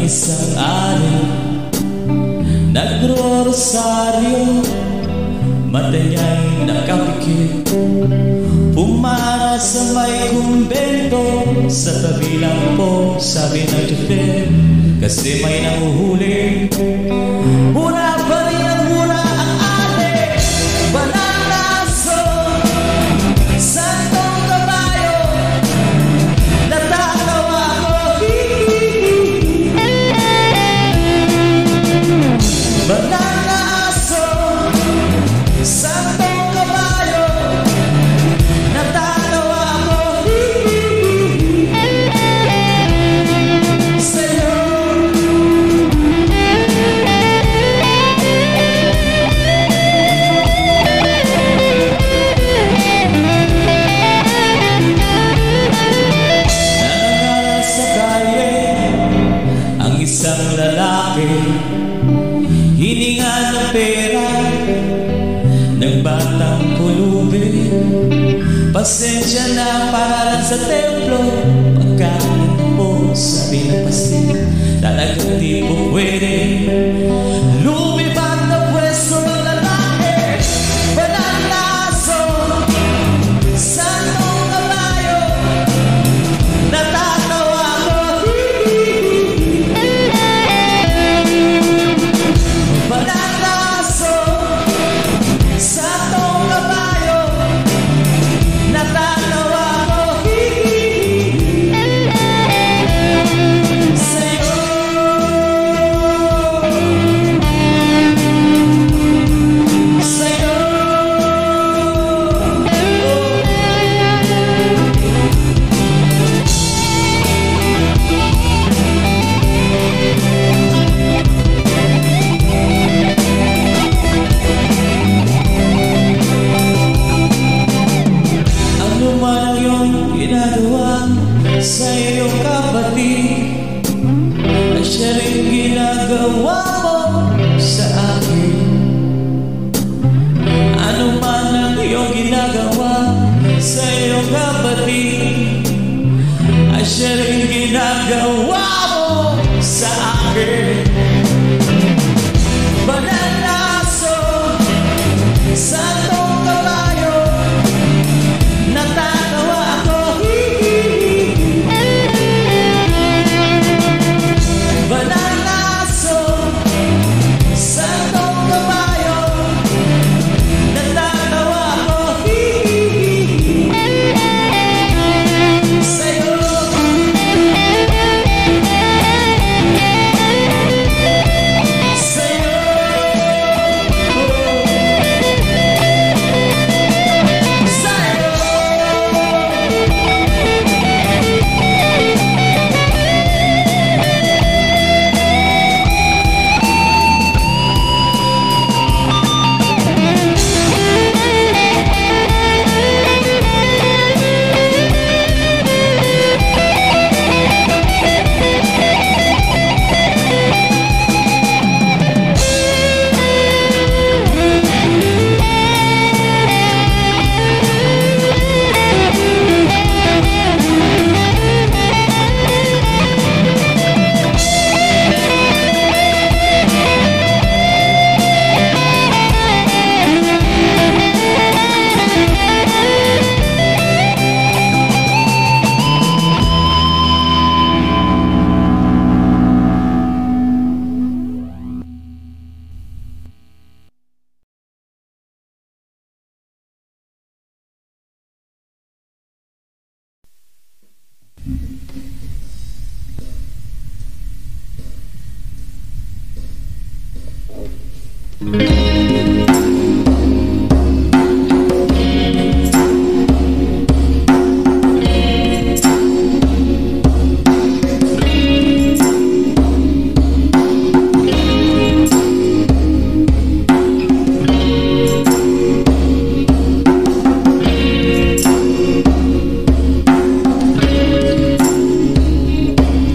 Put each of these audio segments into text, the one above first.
isang ari, nagro-rosaryo, mata niya'y nakapikit. Pumara sa may kumbento, sa tabi lang po, sabi ng chofer, kasi may nanguhuli. Mura pa rin ang mura ang ari, Balanaso, Santong Kabayo, natatawa ko. Balanaso, Santong Kabayo, natatawa ko. Sa'yo nangangaral sa kalye ang isang lalaki, hininga ng pera ng batang pulubi. Pasensya na para sa templo, pagkain mo sabi ng pastil, talagang di po pwede. Lumipad na pwesto ng lalaki, Balanaso, Santong Kabayo, natatawa ko. Balanaso, Santong Kabayo, natatawa ko. Sa'yo ano man ang iyong ginagawa sa iyong kapatid, ay siya rin ginagawa mo sa akin. Ano man ang iyong ginagawa sa iyong kapatid, ay siya rin ginagawa mo sa akin. Balanaso, Santong Kabayo, natatawa ako. Balanaso, Santong Kabayo, natatawa ako. Sa'yo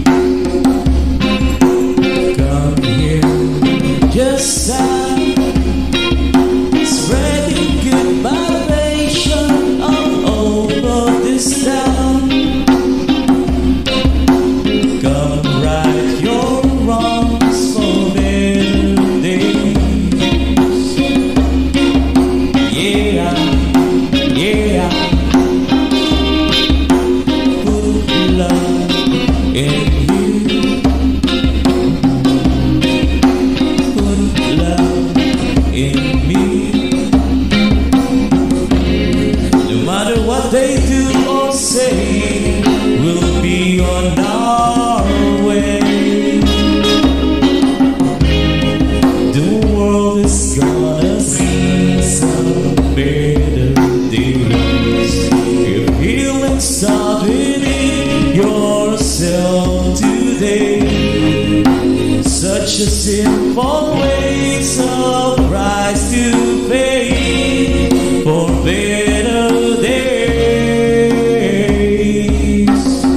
Come here, just simple ways of price to pay for better days.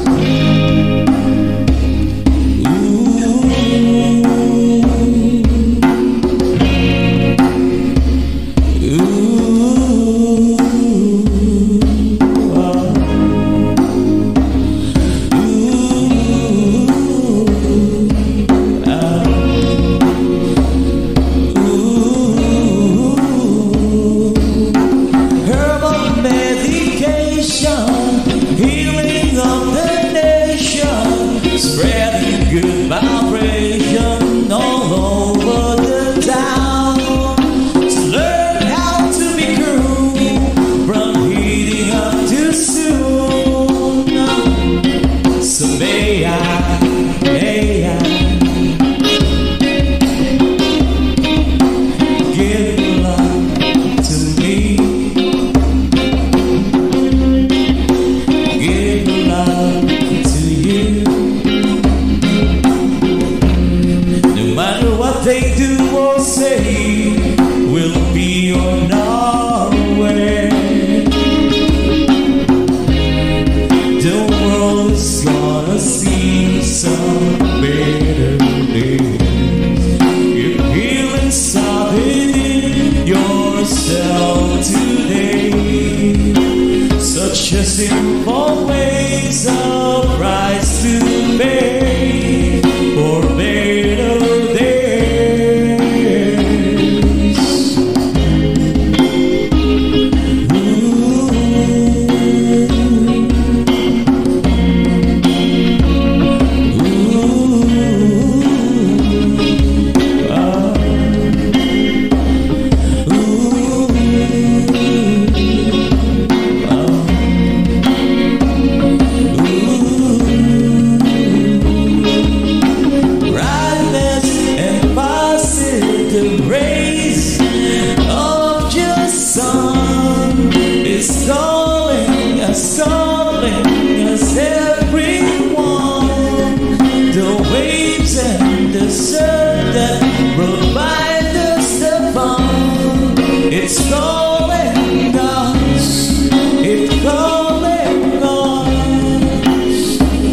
Simple ways of price to pay for better days. It's calling us, it's calling us.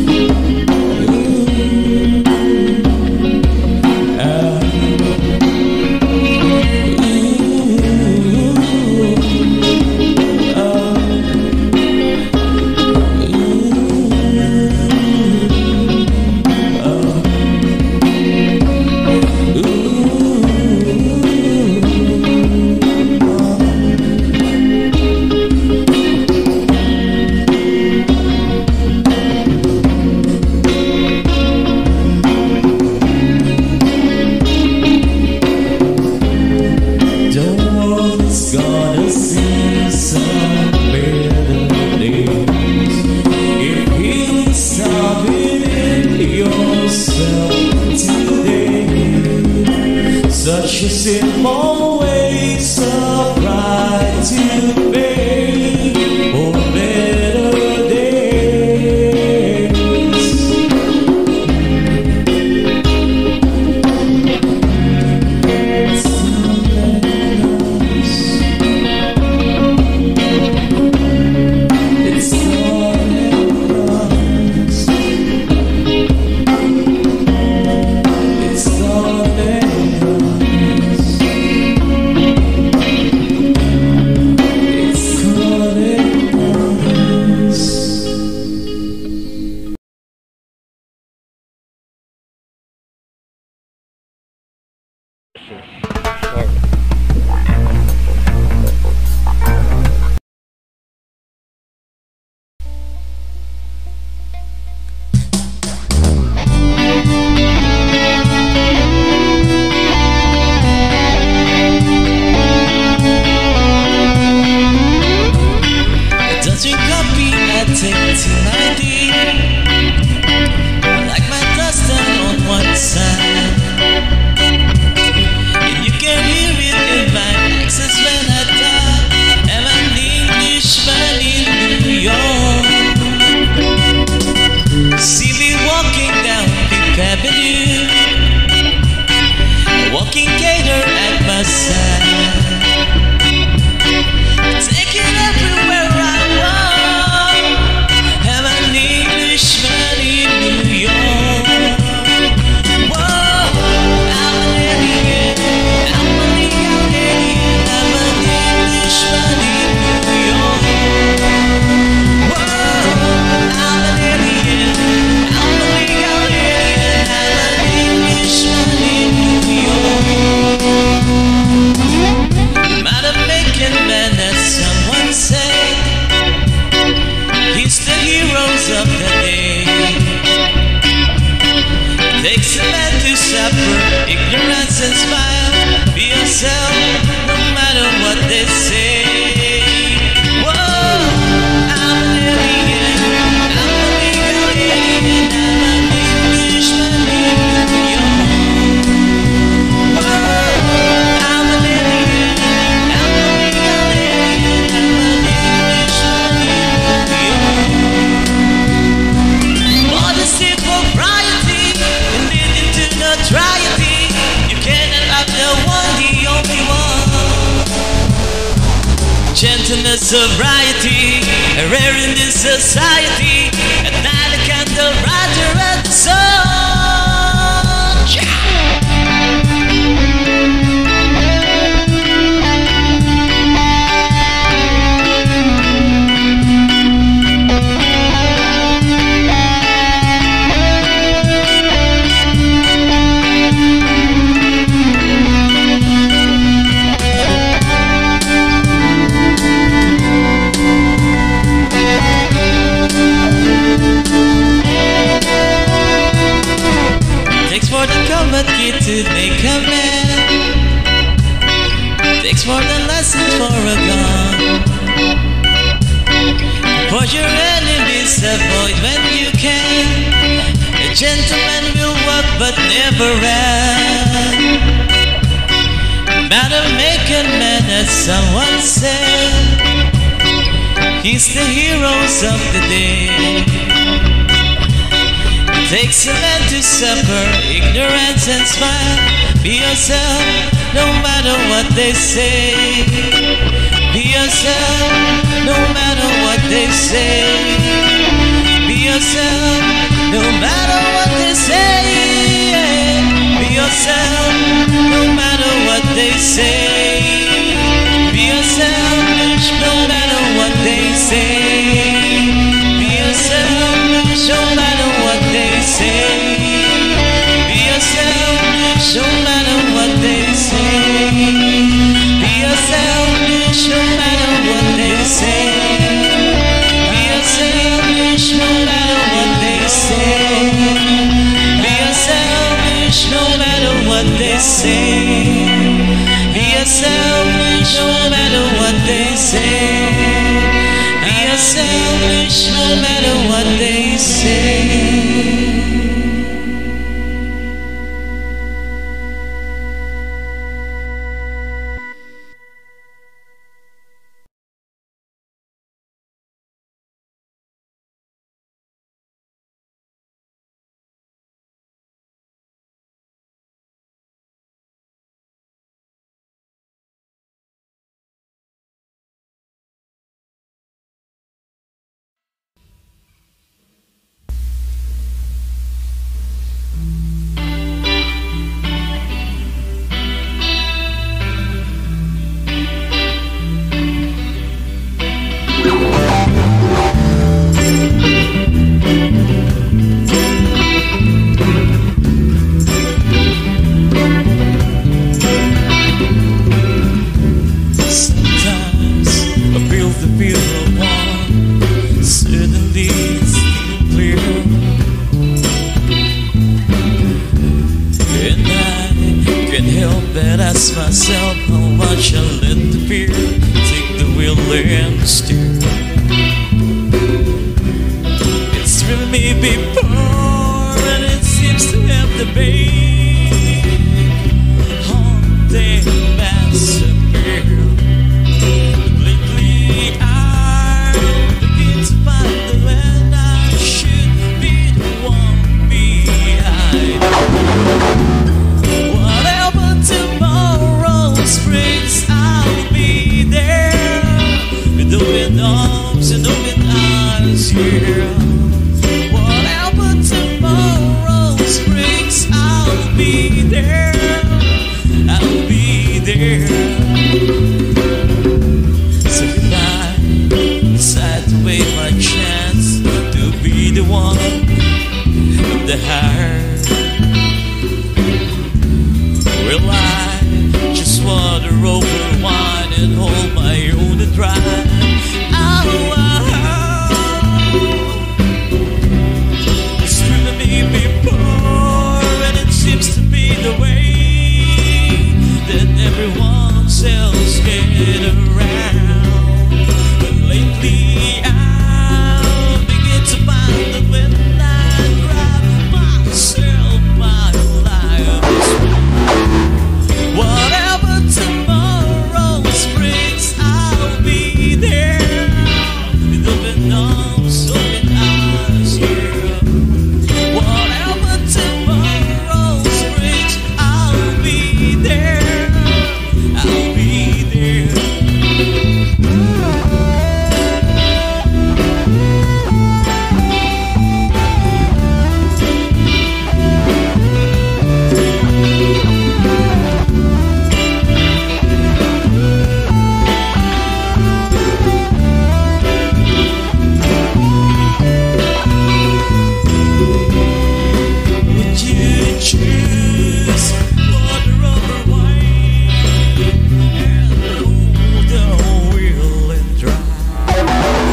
Such a simple ways of pride to pay for better days. It's the sand. Take it everywhere I want. I'm an Englishman in New York. Whoa, I'm an alien. I'm an alien. I'm an Englishman in New York. Whoa, I'm an alien. I'm an alien. I'm an Englishman in New York. Might have making man, as someone said. He's the heroes of the day. Takes a man to suffer ignorance and smile. Be yourself, no matter what they say. Whoa, I'm an alien. I'm an alien. I'm an Englishman in New York. Whoa, I'm an alien. I'm an alien. I'm an Englishman in New York. Modesty, propriety, and leading to notoriety. You cannot have the one, the only one. Gentleness, sobriety, rare in this society. At night, a candle brighter at the sun. Takes more than combat kid to make a man. Takes more than lessons for a gun. For your enemies, avoid when you can. A gentleman will walk but never run. Matter making man, as someone said. He's the heroes of the day. Takes a man to suffer ignorance and smile. Be yourself, no matter what they say. Be yourself, no matter what they say. Be yourself, no matter what they say. Be yourself, no matter what they say. Be yourself, no matter what they say. Be yourself, no matter what they say. Be yourself, no matter what they say. Be yourself, no matter what they say. Be yourself, no matter what they say. Be yourself, no matter what they say. Be yourself, no matter what they say. Be yourself, no matter what they say. Ask myself how much I let the fear take the wheel and steer. It's driven me before, and it seems to have the big haunting massacre. But lately I'm beginning to find the man I should be the one behind. Whatever tomorrow's be there. I'll be there. So if I decide to wait my chance to be the one of the heart, will I just wander over wine and hold my own to dry? It's true to me before, and it seems to be the way that everyone else get around. But lately I begin to find that when I drive myself my life is whatever tomorrow brings, I'll be there with open arms, open eyes, yeah. Whatever tomorrow brings, I'll be there. I'll be there. Would you choose water over wine and hold the wheel and drive?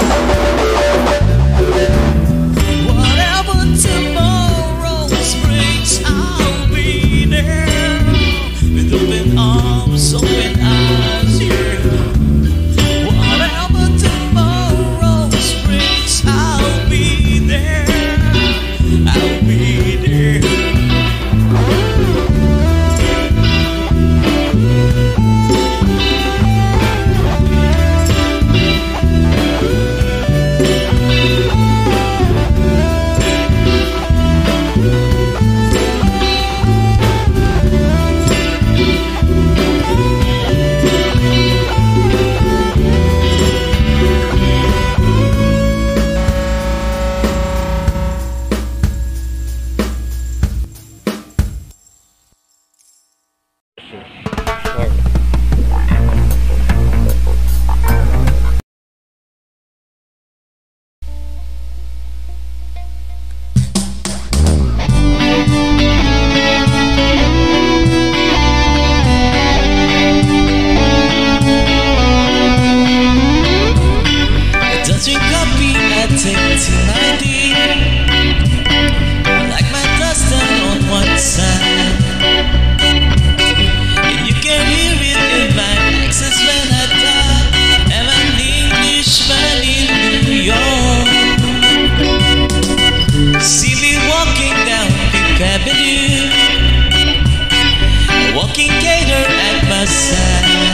Whatever tomorrow brings, I'll be there with open arms, open eyes, yeah. Whatever tomorrow brings, I'll be there. I'll be there. Doesn't copy, I take to my dear, like my dust on one side. And you can hear it in my accents when I talk. I'm an Englishman in New York. See me walking down Fifth Avenue, a walking gator at my side,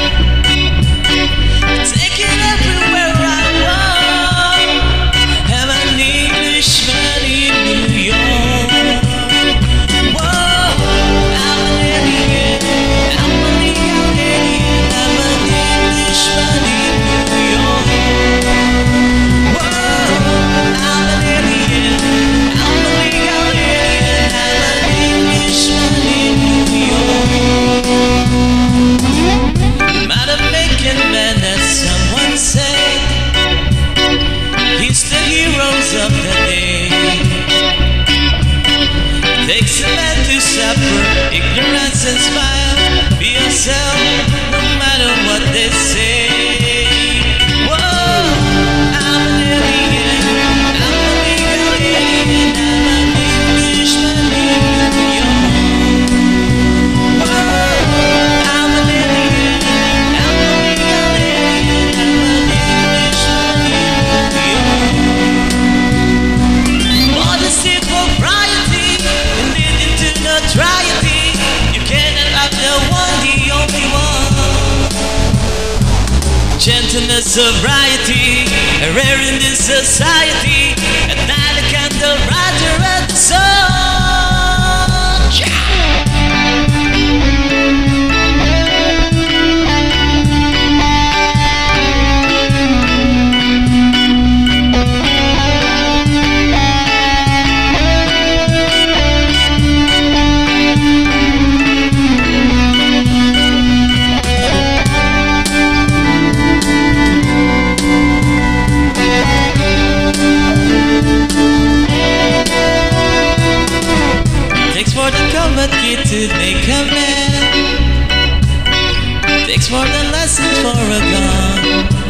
taking everywhere I walk. I'm an Englishman in New York. Whoa, I'm an alien, I'm an alien, I'm an Englishman in New York. Whoa, I'm an alien, I'm an alien, I'm an Englishman in New York. Not a making man, as someone said, he's the heroes of the day. Takes a man to suffer ignorance and smile. Be yourself, no matter what they say. Whoa, I'm an alien, I'm an alien, I'm an Englishman in New York. Whoa, I'm an alien, I'm an alien, I'm an Englishman in New York. Modesty, propriety, and leading to notoriety. You cannot have the one, the only one. Gentleness, sobriety, rare in this society. At night a candle brighter at the sun. make a man. Takes more than lessons for a gun.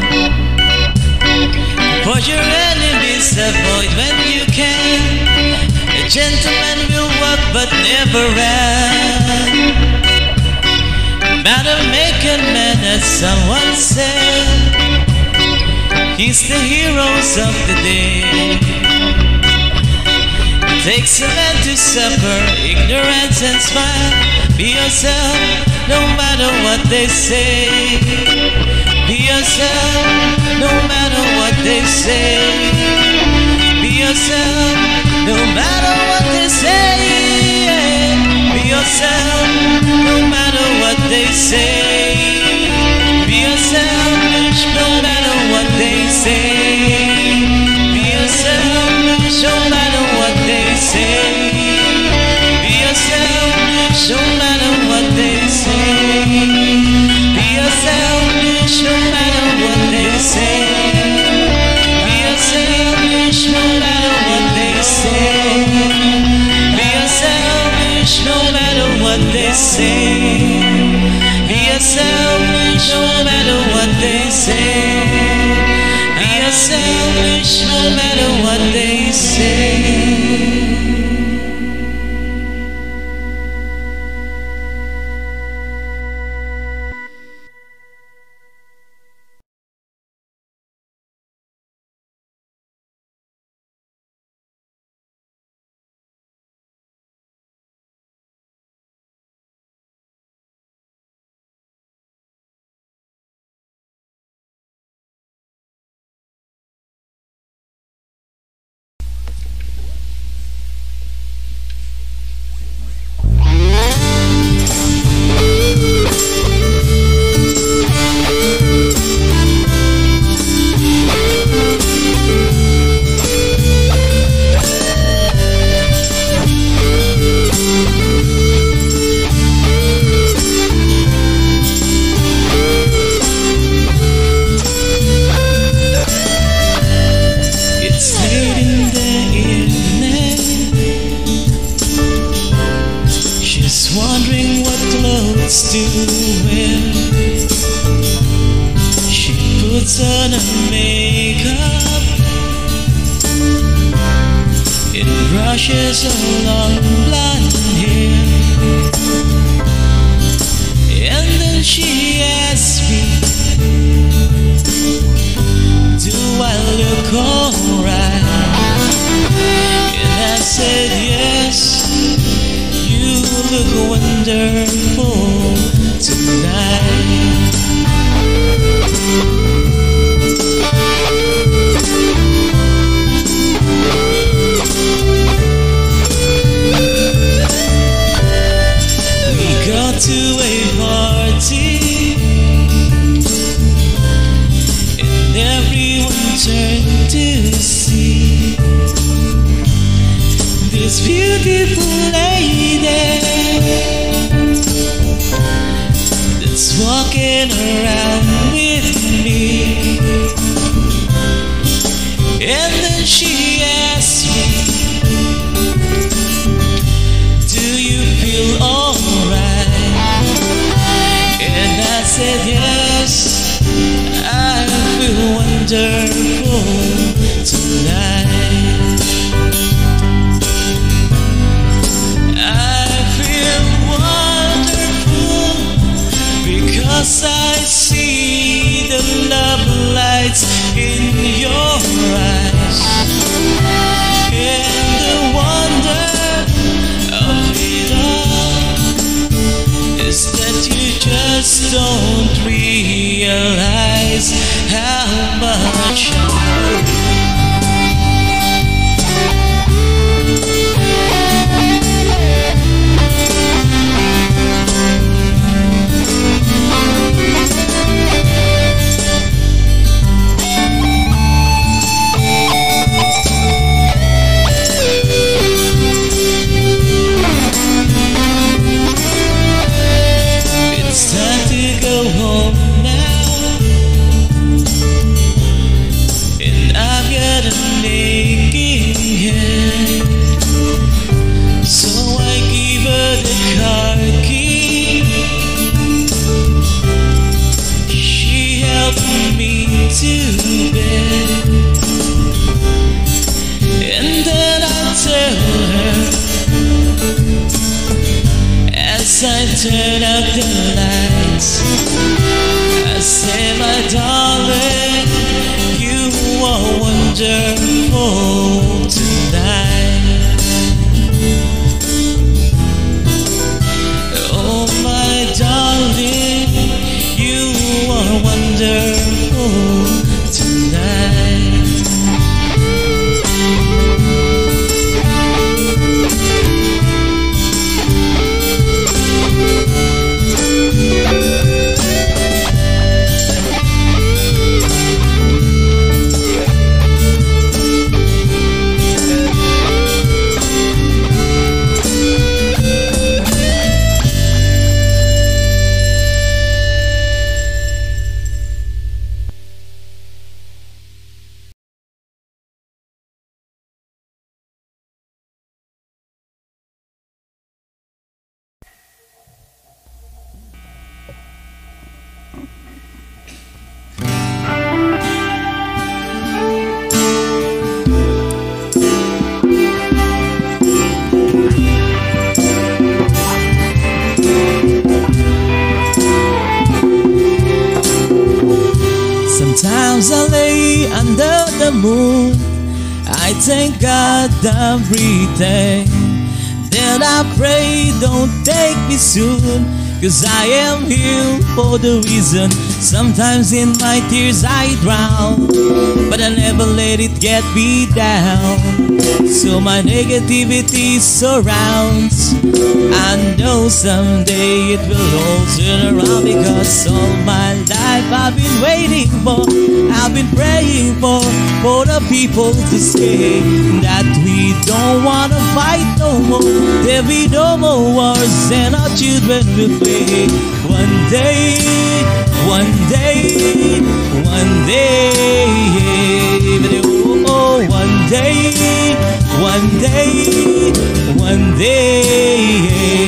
For your enemies avoid when you can. A gentleman will walk but never run. Matter make a man, as someone said. He's the heroes of the day. It takes a man to suffer ignorance and smile. Be yourself, no matter what they say. Be yourself, no matter what they say. Be yourself, no matter what they say. Be yourself, no matter what they say. Be yourself, no matter what they say. Be yourself, no matter what they say. Be yourself, no matter what they say. Be yourself, no matter what they say. Be yourself, no matter what they say. Be yourself, no matter what they say. Be yourself, no matter what they say. Be yourself, no matter what they say. as I turn out the lights, I say, my darling, you are wonderful tonight. Oh, my darling, you are wonderful tonight. Sometimes I lay under the moon, I thank God I'm breathing. Then I pray, don't take me soon, 'cause I am here for the reason. Sometimes in my tears I drown, but I never let it get me down. So my negativity surrounds. I know someday it will all turn around, because all my life I've been waiting for, I've been praying for the people to say that we don't wanna fight no more. There'll be no more wars and our children will play. One day, one day, one day, oh, one day, one day, one day.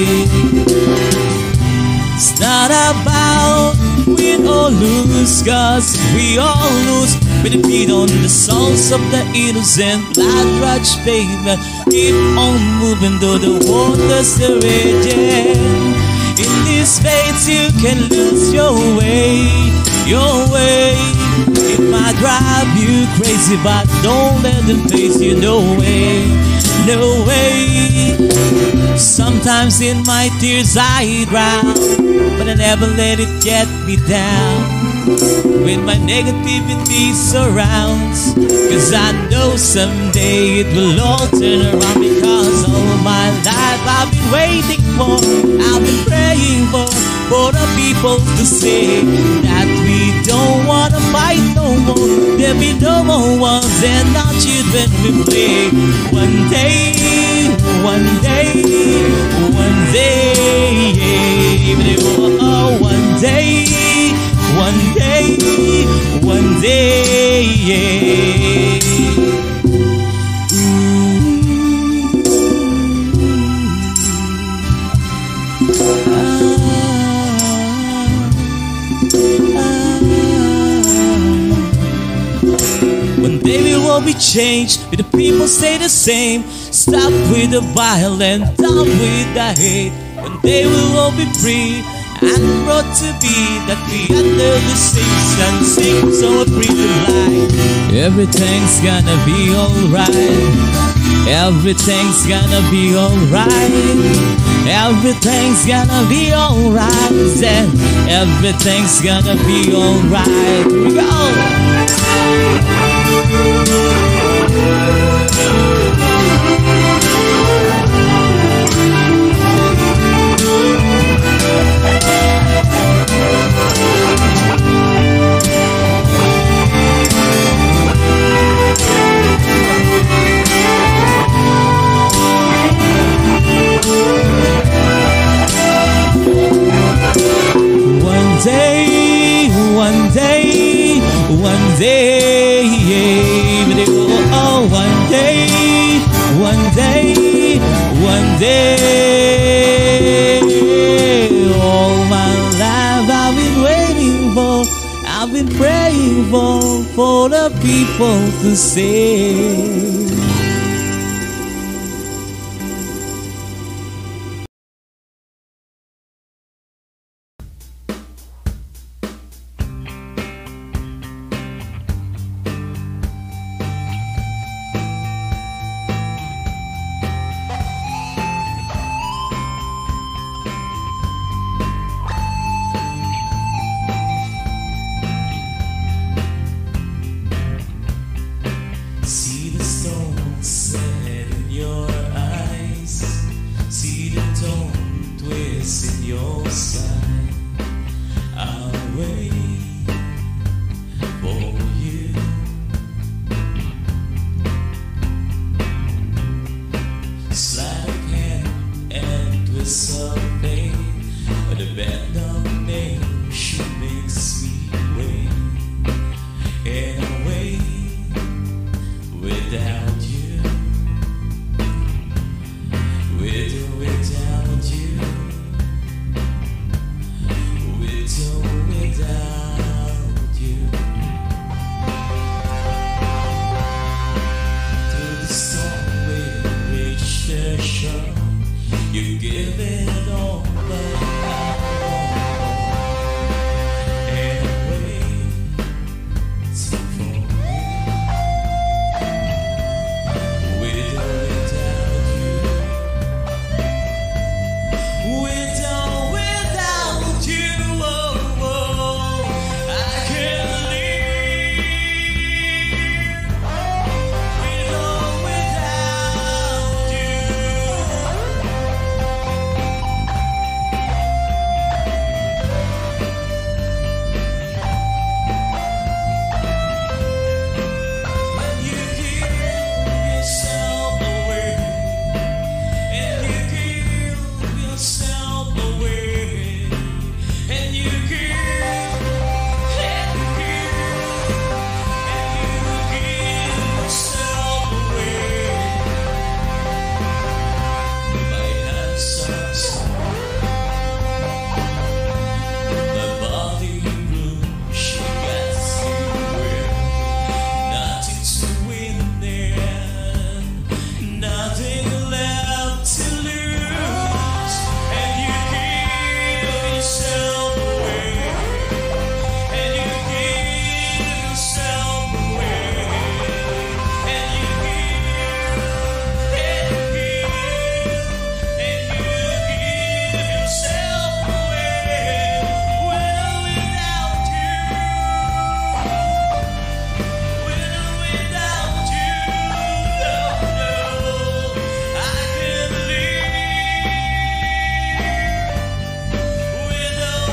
It's not about win or lose, 'cause we all lose with the beat on the souls of the innocent. Blood rush pavement, keep on moving though the waters are raging. In this space you can lose your way, your way. It might drive you crazy, but don't let them face you, no way, no way. Sometimes in my tears I drown, but I never let it get me down. When my negativity surrounds, 'cause I know someday it will all turn around, because all my life I've been waiting for, I've been praying for the people to say that we don't wanna fight no more. There'll be no more wars and our children will play. One day, one day, one day, oh, one day, one day, one day, One day we will be changed, but the people stay the same. Stop with the violence, stop with the hate. One day we will be free and brought to be, that we under the same sun sing, so a breathe life. Everything's gonna be alright. Everything's gonna be alright. Everything's gonna be alright. Said everything's gonna be alright. Here we go. One day, one day, oh, one day, one day, one day. All my life I've been waiting for, I've been praying for the people to say. your side. I'll wait for you. Sleight of hand and twist of fate, but the bend of nation makes me wait. And I'll wait without you, without you, without you. Through the storm we reach the shore. You give it all, but I won't. And I wait for you, without you, without you. Oh, oh, I can't live without you. When you give yourself away, and you give yourself away, and you give, and you give yourself away. My hands are sore, my body blue, she gets you wear. Nothing to win there, nothing left to lose. And you give yourself away, and you give yourself away, and you give, and you give, and you give yourself away. When I'm without you, when I'm without you, no, no, I can't live without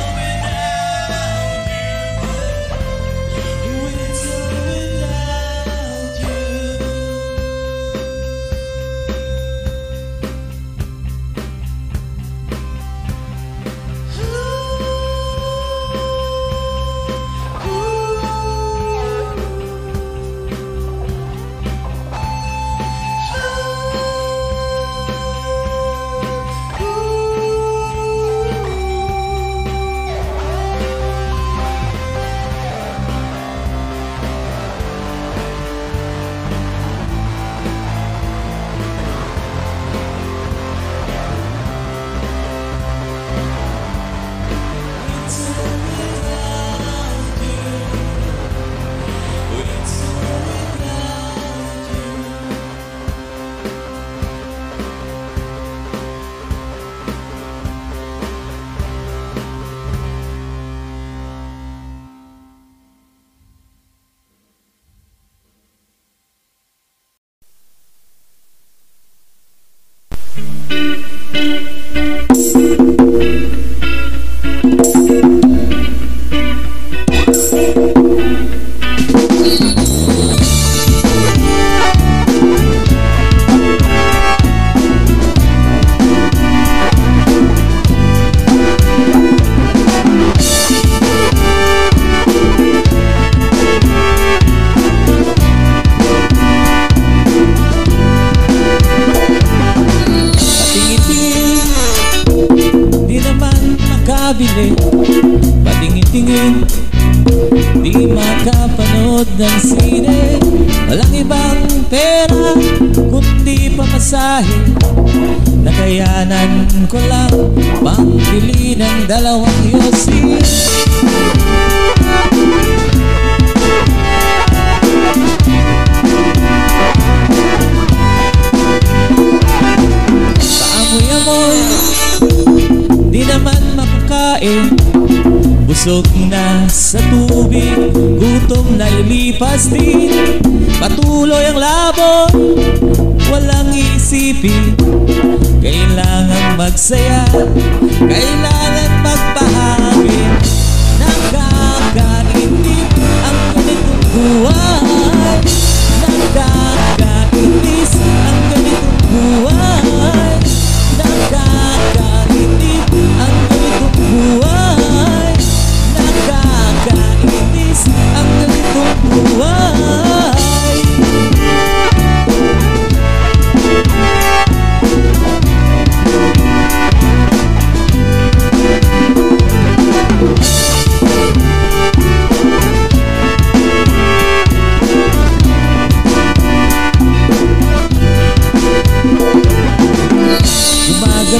makabili, patingin-tingin, di makapanood ng sine. Walang ibang pera, kundi pamasahe. Nakayanan ko lang pangbili ng dalawang yosi. Paamoy-amoy, di naman makakain. Busog na sa tubig, gutom na ilipas din. Patuloy ang labon, walang isipin. Kailangan magsaya, kailangan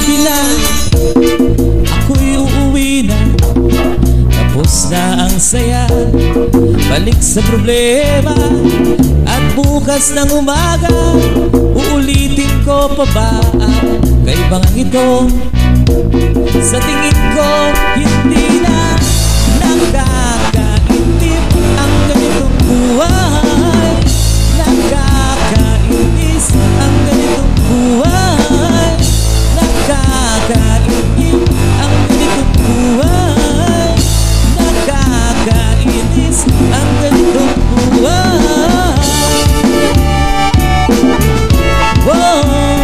Sige na, ako'y uuwi na. Tapos na ang saya, balik sa problema. At bukas ng umaga, uulitin ko pa ba ang kaibangang ito? Sa tingin ko, hindi na nakakaintip ang ganitong buhay. Nakakainis ang ganitong buhay. Nakakaintip ang ganitong buhay. Nakakainis ang ganitong buhay. Whoa,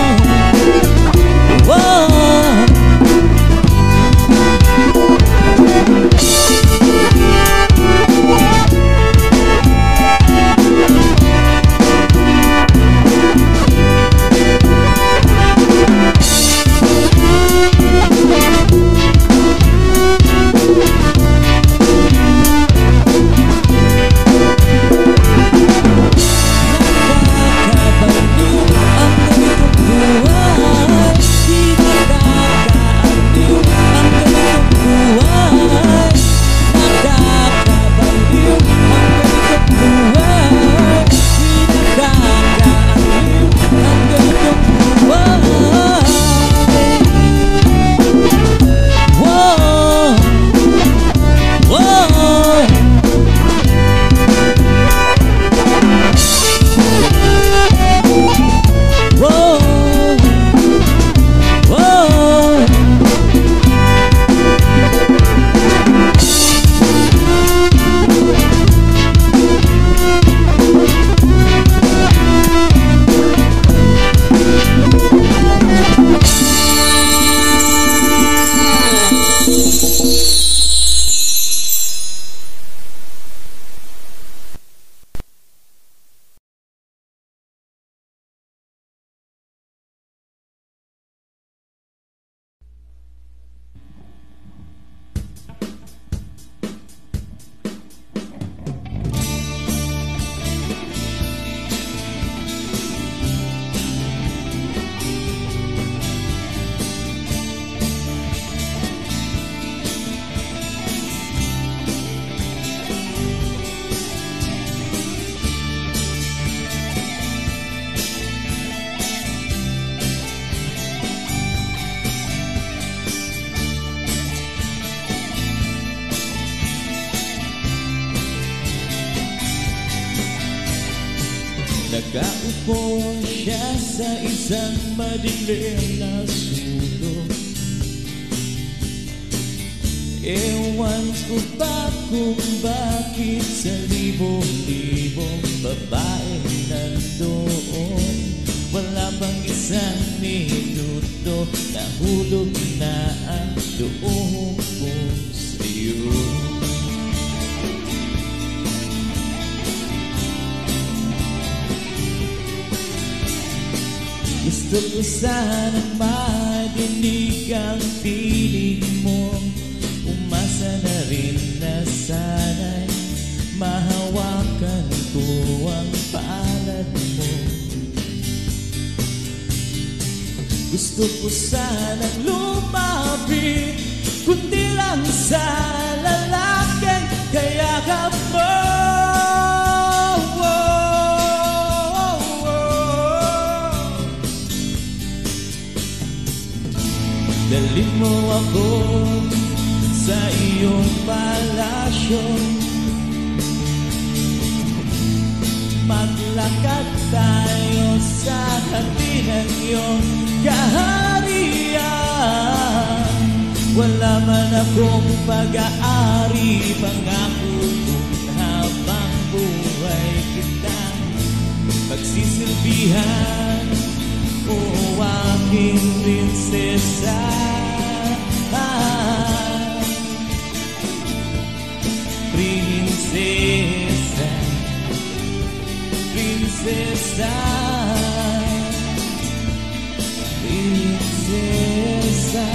whoa. Nakaupo siya sa isang madilim na sulok. Ewan ko ba kung bakit sa libong-libong babae nandoon. Wala bang isang minuto nahulog na ang loob ko sa'yo. Gusto ko sanang madinig ang piling mo. Umasa na rin na sana'y mahawakan ko ang palad mo. Gusto ko sanang lumapit, kundi lang sa lalaking kayakap mo. Dalhin mo ako sa iyong palasyo. Maglakad tayo sa hati ng iyong kaharian. Wala man akong pag-aari, pangako kung habang buhay kitang pagsisilbihan. O aking prinsesa, prinsesa, prinsesa, prinsesa.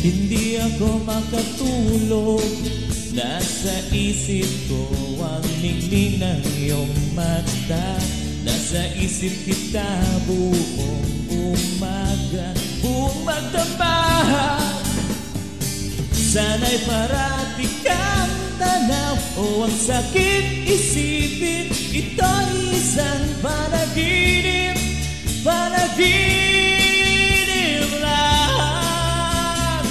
Hindi ako makatulog, nasa isip ko ang ningning ng iyong mata. Nasa isip kita buong umaga, buong magdamag. Sana'y parati kang tanaw o ang sakit isipin. Ito'y isang panaginip, panaginip lang.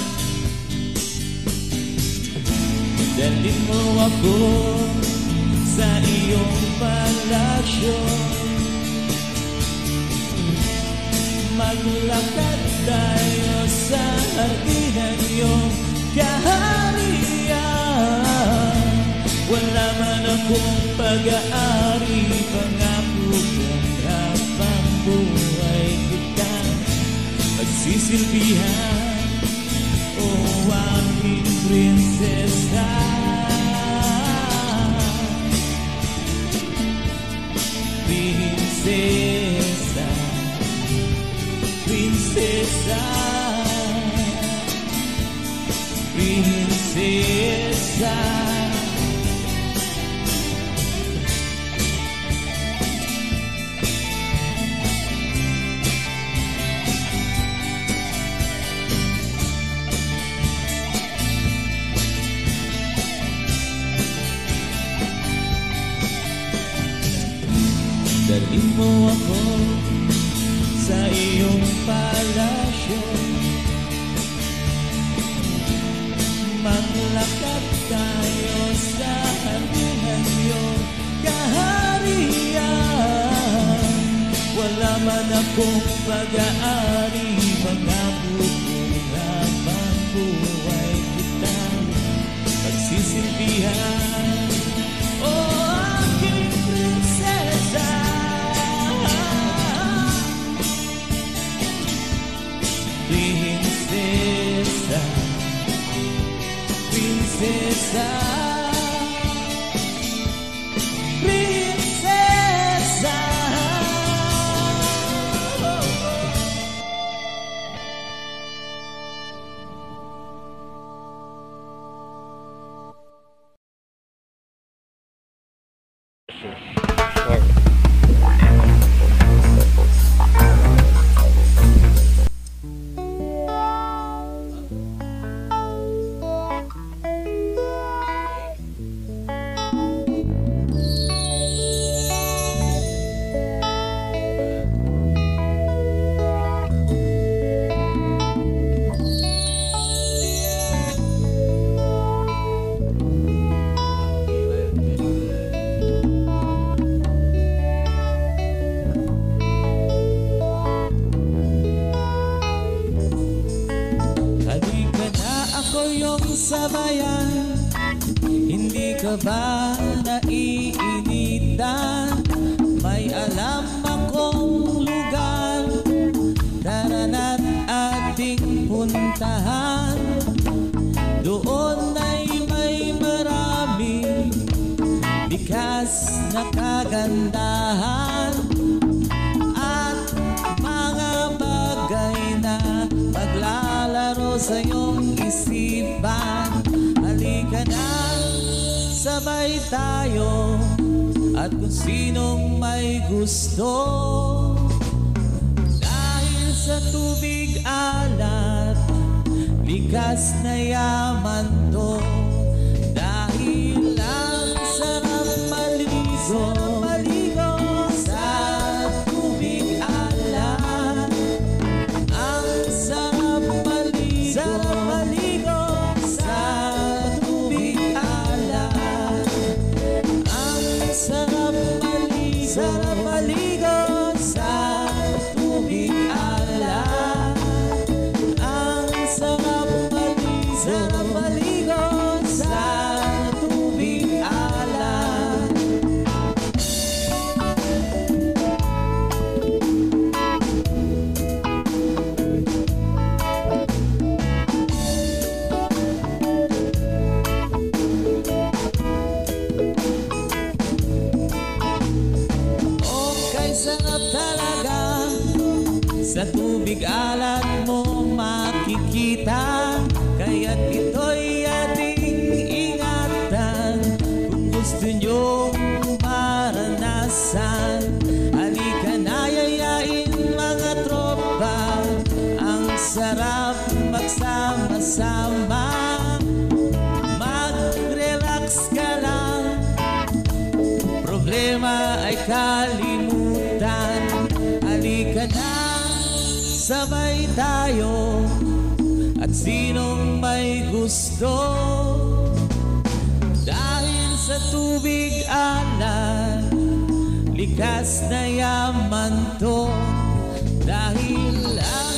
Dalhin mo ako sa iyong palasyo, maglakad tayo sa hardin ng iyong kaharian. Wala man akong pag-aari, pangako kong habang buhay kita magsisilbihan, o aking prinsesa. Prinsesa, prinsesa, prinsesa. Dalhin mo ako sa iyong palasyo, maglakad tayo sa hardin ng iyong kaharian. Wala man akong pag-aari, pangako kong habang buhay kita pagsisilbihan, o aking prinsesa. Prinsesa, prinsesa, prinsesa. Sabayan, hindi ka ba naiinitan? May alam akong lugar, tara na't ating puntahan. Doon ay may maraming likas na kagandahan at mga bagay na maglalaro sa iyong isipan. Halika na, sabay tayo, at kung sinong may gusto. Dahil sa tubig alat, likas na yaman to. Dahil ang sarap maligo sa tubig alat. Ang sarap maligo sa tubig alat. Ang sarap maligo sa tubig alat. Ang sarap maligo sa tubig alat. Okay, sarap talaga. Sa tubig alat mo makikita At ito'y ating ingatan kung gusto nyong maranasan. Halika na, yayain mga tropa, ang sarap magsama-sama. Mag-relax ka lang, problema ay kalimutan. Halika na, sabay tayo, at sinong may gusto. Dahil sa tubig alay, likas na yaman to. Dahil ang